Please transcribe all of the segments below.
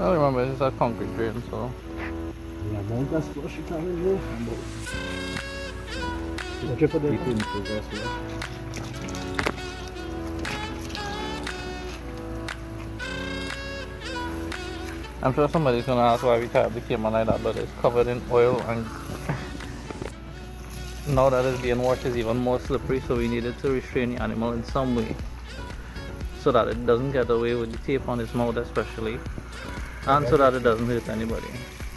I remember it's a concrete drain, so. Yeah, amount of slush you can remove. What you put it in? I'm sure somebody's gonna ask why we tie the caiman like that, but it's covered in oil, and now that it's being washed, it's even more slippery, so we needed to restrain the animal in some way so that it doesn't get away with the tape on its mouth especially, and so that it doesn't hurt anybody.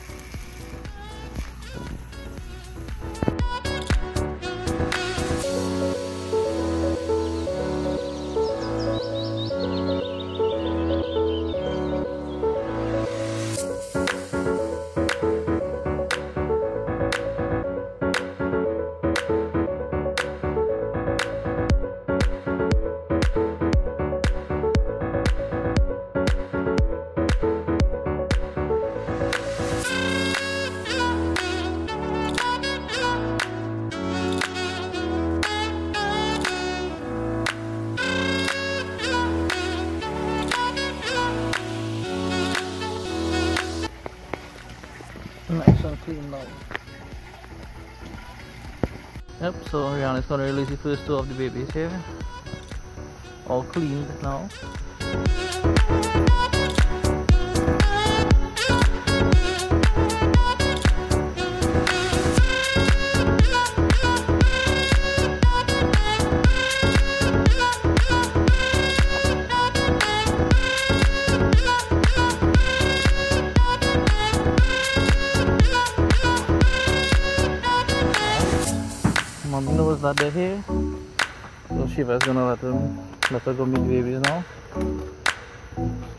Nice and clean now. Yep, so Rihanna's gonna release the first two of the babies here. All cleaned now. Mommy knows that they're here, so Shiva's gonna let her go meet the babies now.